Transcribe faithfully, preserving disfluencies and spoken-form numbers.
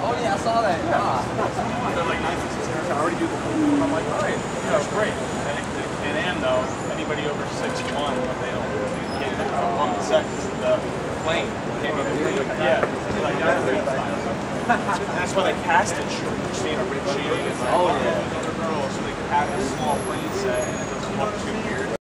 Oh yeah, I saw that. Yeah. Ah. They're like nine pieces here. I already do the whole thing. I'm like, all right, that's great. And at Can Am though, anybody over six one, they don't they can't pick up on the set because the plane can't be the plane. Yeah. Like, that's why they cast it short. You're seeing a rich shading. Oh yeah. Another girl, so they can have a small plane set and it doesn't look too weird.